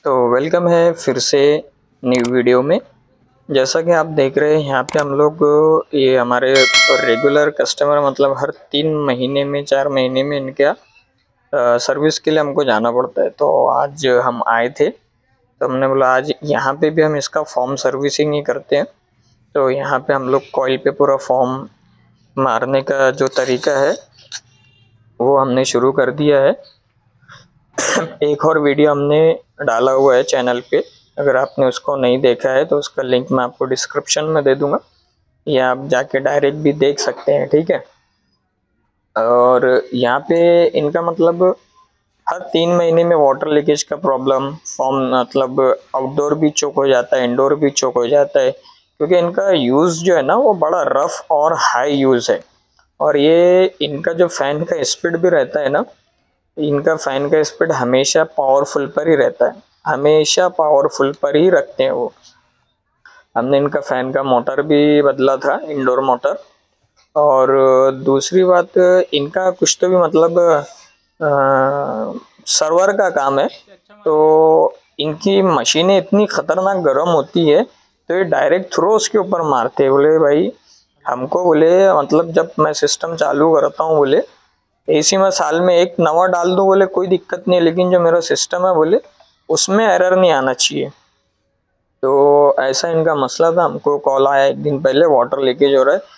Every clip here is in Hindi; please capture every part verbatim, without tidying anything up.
तो वेलकम है फिर से न्यू वीडियो में। जैसा कि आप देख रहे हैं यहाँ पे हम लोग ये हमारे रेगुलर कस्टमर मतलब हर तीन महीने में चार महीने में इनका सर्विस के लिए हमको जाना पड़ता है। तो आज हम आए थे तो हमने बोला आज यहाँ पे भी हम इसका फॉर्म सर्विसिंग ही करते हैं। तो यहाँ पे हम लोग कॉइल पे पूरा फॉर्म मारने का जो तरीका है वो हमने शुरू कर दिया है। एक और वीडियो हमने डाला हुआ है चैनल पे, अगर आपने उसको नहीं देखा है तो उसका लिंक मैं आपको डिस्क्रिप्शन में दे दूंगा या आप जाके डायरेक्ट भी देख सकते हैं, ठीक है। और यहाँ पे इनका मतलब हर तीन महीने में वाटर लीकेज का प्रॉब्लम, फॉर्म मतलब आउटडोर भी चोक हो जाता है, इंडोर भी चोक हो जाता है, क्योंकि इनका यूज़ जो है ना वो बड़ा रफ और हाई यूज़ है। और ये इनका जो फैन का स्पीड भी रहता है ना, इनका फैन का स्पीड हमेशा पावरफुल पर ही रहता है, हमेशा पावरफुल पर ही रखते हैं वो। हमने इनका फैन का मोटर भी बदला था, इंडोर मोटर। और दूसरी बात इनका कुछ तो भी मतलब आ, सर्वर का काम है, तो इनकी मशीनें इतनी ख़तरनाक गर्म होती है तो ये डायरेक्ट थ्रो उसके ऊपर मारते हैं। बोले भाई हमको बोले मतलब जब मैं सिस्टम चालू करता हूँ बोले एसी में साल में एक नवा डाल दो बोले कोई दिक्कत नहीं है, लेकिन जो मेरा सिस्टम है बोले उसमें एरर नहीं आना चाहिए। तो ऐसा इनका मसला था। हमको कॉल आया एक दिन पहले वाटर लीकेज हो रहा है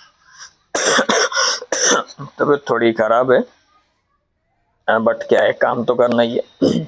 तबीयत थोड़ी ख़राब है बट क्या है, काम तो करना ही है।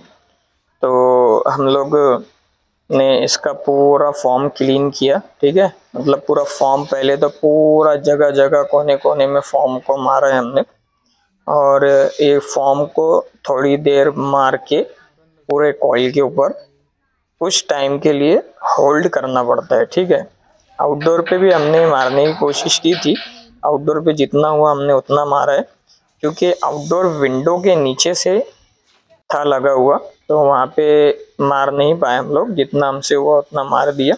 तो हम लोग ने इसका पूरा फॉर्म क्लीन किया, ठीक है। मतलब पूरा फॉर्म पहले तो पूरा जगह जगह कोने कोने में फॉर्म को मारा है हमने। और ये फॉर्म को थोड़ी देर मार के पूरे कॉइल के ऊपर कुछ टाइम के लिए होल्ड करना पड़ता है, ठीक है। आउटडोर पे भी हमने मारने की कोशिश की थी, आउटडोर पे जितना हुआ हमने उतना मारा है, क्योंकि आउटडोर विंडो के नीचे से था लगा हुआ तो वहाँ पे मार नहीं पाए हम लोग, जितना हमसे हुआ उतना मार दिया।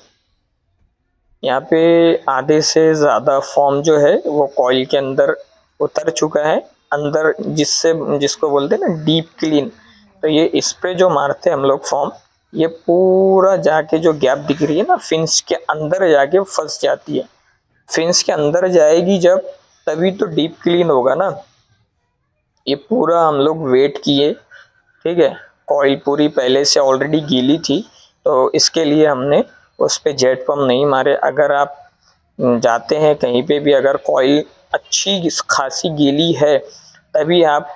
यहाँ पे आधे से ज़्यादा फॉर्म जो है वो कॉइल के अंदर उतर चुका है, अंदर जिससे जिसको बोलते हैं ना डीप क्लीन। तो ये स्प्रे जो मारते हैं हम लोग फॉर्म, ये पूरा जाके जो गैप दिख रही है ना फिन्स के अंदर जाके फंस जाती है। फिन्स के अंदर जाएगी जब तभी तो डीप क्लीन होगा ना। ये पूरा हम लोग वेट किए, ठीक है। कॉइल पूरी पहले से ऑलरेडी गीली थी तो इसके लिए हमने उस पर जेट पम्प नहीं मारे। अगर आप जाते हैं कहीं पे भी अगर कॉइल अच्छी खासी गीली है तभी आप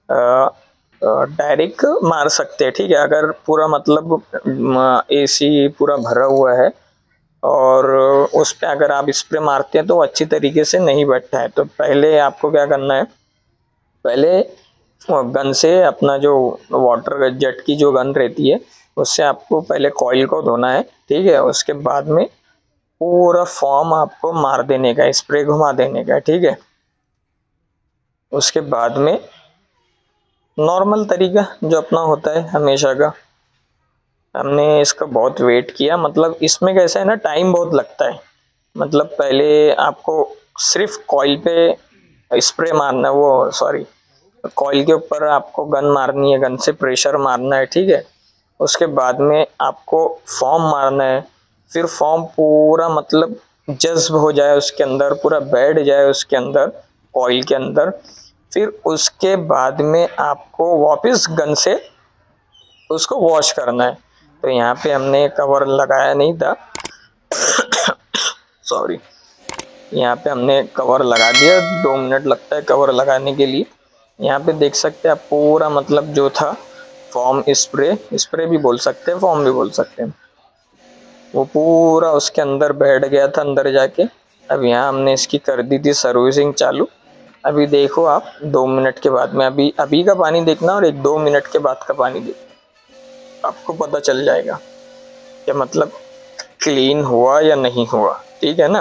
डायरेक्ट मार सकते हैं, ठीक है। अगर पूरा मतलब एसी पूरा भरा हुआ है और उस पर अगर आप स्प्रे मारते हैं तो अच्छी तरीके से नहीं बैठता है। तो पहले आपको क्या करना है, पहले गन से अपना जो वाटर जेट की जो गन रहती है उससे आपको पहले कॉइल को धोना है, ठीक है। उसके बाद में पूरा फॉर्म आपको मार देने का, स्प्रे घुमा देने का, ठीक है। उसके बाद में नॉर्मल तरीका जो अपना होता है हमेशा का, हमने इसका बहुत वेट किया। मतलब इसमें कैसा है ना, टाइम बहुत लगता है। मतलब पहले आपको सिर्फ कॉइल पे स्प्रे मारना, वो सॉरी कॉइल के ऊपर आपको गन मारनी है, गन से प्रेशर मारना है, ठीक है। उसके बाद में आपको फॉर्म मारना है, फिर फॉर्म पूरा मतलब जज्ब हो जाए उसके अंदर, पूरा बैठ जाए उसके अंदर कॉइल के अंदर, फिर उसके बाद में आपको वापस गन से उसको वॉश करना है। तो यहाँ पे हमने कवर लगाया नहीं था सॉरी, यहाँ पे हमने कवर लगा दिया, दो मिनट लगता है कवर लगाने के लिए। यहाँ पे देख सकते हैं आप पूरा मतलब जो था फॉर्म स्प्रे, स्प्रे भी बोल सकते हैं फॉर्म भी बोल सकते हैं, वो पूरा उसके अंदर बैठ गया था अंदर जाके। अब यहाँ हमने इसकी कर दी थी सर्विसिंग चालू। अभी देखो आप दो मिनट के बाद में, अभी अभी का पानी देखना और एक दो मिनट के बाद का पानी देखना, आपको पता चल जाएगा कि मतलब क्लीन हुआ या नहीं हुआ, ठीक है ना।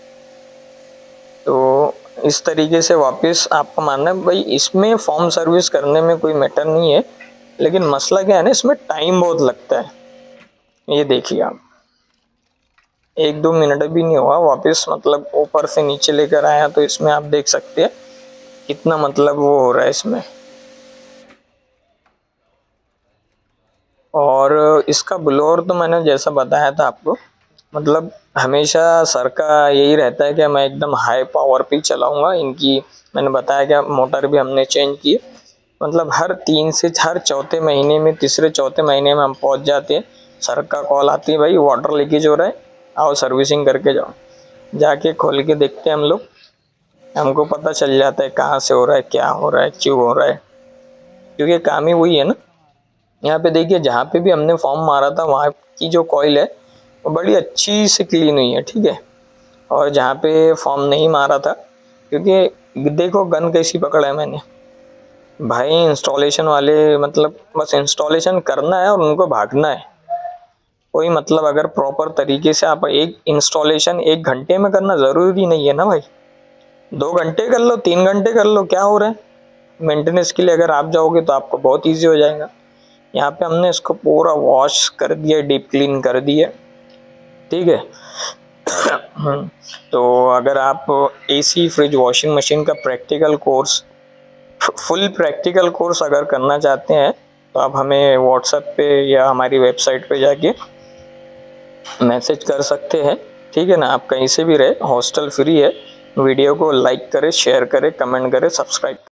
तो इस तरीके से वापस आपको मानना है भाई, इसमें फॉर्म सर्विस करने में कोई मैटर नहीं है, लेकिन मसला क्या है ना, इसमें टाइम बहुत लगता है। ये देखिए आप एक दो मिनट भी नहीं हुआ, वापस मतलब ऊपर से नीचे लेकर आया तो इसमें आप देख सकते हैं कितना मतलब वो हो रहा है इसमें। और इसका ब्लोअर तो मैंने जैसा बताया था आपको, मतलब हमेशा सर का यही रहता है कि मैं एकदम हाई पावर पे चलाऊंगा। इनकी मैंने बताया कि मोटर भी हमने चेंज की, मतलब हर तीन से हर चौथे महीने में, तीसरे चौथे महीने में हम पहुंच जाते हैं। सर का कॉल आती है, भाई वाटर लीकेज हो रहा है, आओ सर्विसिंग करके जाओ। जाके खोल के देखते हैं हम लोग, हमको पता चल जाता है कहाँ से हो रहा है, क्या हो रहा है, क्यों हो रहा है, क्योंकि काम ही वही है ना। यहाँ पे देखिए, जहाँ पे भी हमने फॉर्म मारा था वहाँ की जो कॉइल है वो बड़ी अच्छी से क्लीन हुई है, ठीक है। और जहाँ पे फॉर्म नहीं मारा था, क्योंकि देखो गन कैसी पकड़ा है मैंने, भाई इंस्टॉलेशन वाले मतलब बस इंस्टॉलेशन करना है और उनको भागना है। कोई मतलब अगर प्रॉपर तरीके से आप एक इंस्टॉलेशन एक घंटे में करना ज़रूरी नहीं है ना भाई, दो घंटे कर लो, तीन घंटे कर लो, क्या हो रहा है। मेंटेनेंस के लिए अगर आप जाओगे तो आपको बहुत इजी हो जाएगा। यहाँ पे हमने इसको पूरा वॉश कर दिया, डीप क्लीन कर दिया, ठीक है। तो अगर आप एसी, फ्रिज, वॉशिंग मशीन का practical course, full practical course अगर करना चाहते हैं तो आप हमें व्हाट्सएप पे या हमारी वेबसाइट पे जाके मैसेज कर सकते हैं, ठीक है ना। आप कहीं से भी रहे, हॉस्टल फ्री है। वीडियो को लाइक करें, शेयर करें, कमेंट करें, सब्सक्राइब